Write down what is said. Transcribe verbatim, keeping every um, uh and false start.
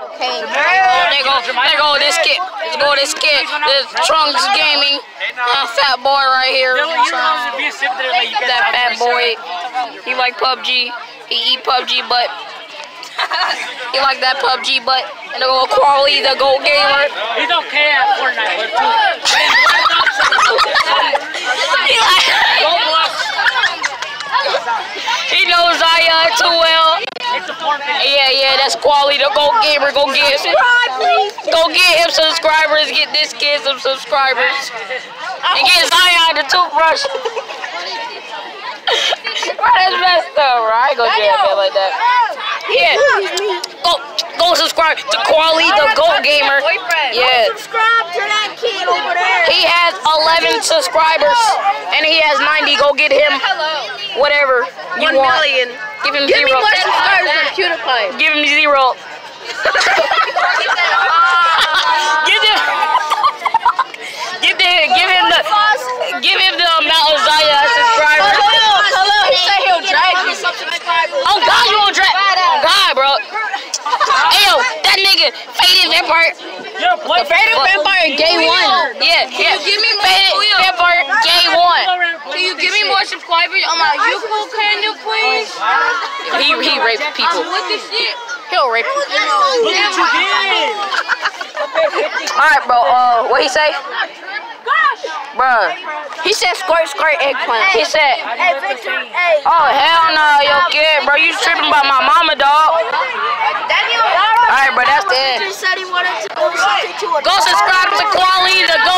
Okay. Oh, there go, there go this kid. Let's go this kid. This Trunks Gaming. Uh, fat boy right here. That fat boy. He like P U B G. He eat P U B G, but he like that P U B G, but and the go Quali, the GOAT gamer. He's okay at Fortnite. he like. He knows I uh, too well. Yeah, yeah, that's Quali, the GOAT gamer. Go get him. Go get him subscribers. Get this kid some subscribers. And get Zion the toothbrush. Bro, that's messed up, bro. I ain't gonna do that like that. Yeah. Go, go subscribe to Quali, the GOAT gamer. Yeah. Subscribe to that kid over there. He has eleven subscribers, and he has ninety. Go get him. Whatever you One want. million. Give him Give zero. me more subscribers than PewDiePie. Give him zero. Give him. Give him. Give him the. Give him the amount of Zaya subscribers. Hello, hello. He said he'll drag you some subscribers. Oh God, you won't drag. Oh God, bro. Hey yo, that nigga Faded Vampire. The Faded Vampire Gay one. Yeah, yeah. Give me more. Faded Vampire Gay one. Can you give me more subscribers on my YouTube channel, please? He he raped people. What this shit? He'll rape people. Look what you did. All right, bro. Uh, what he say? Bruh, he said squirt, squirt, eggplant. He said, Hey, Victor, hey. oh, hell no, yo, kid, bro. You tripping about my mama, dog. Daniel, All right, bro, that's the end. said he wanted to go something to a Go subscribe to Quali, the GOAT